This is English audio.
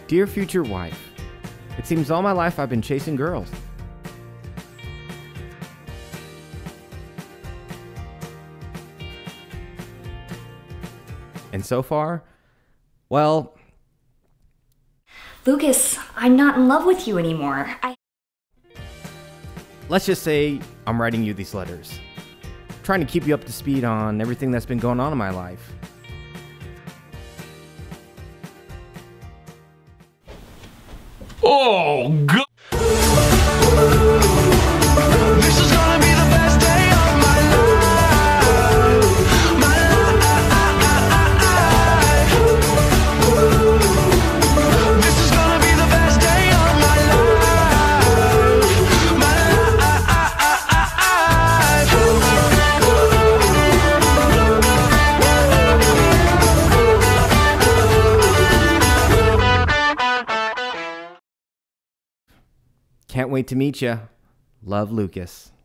Dear future wife, it seems all my life I've been chasing girls. And so far, well... Lukas, I'm not in love with you anymore. Let's just say I'm writing you these letters. Trying to keep you up to speed on everything that's been going on in my life. Oh, God. This is gonna be the best day of my life. My life. This is gonna be the best day of my life. My Can't wait to meet you. Love, Lukas.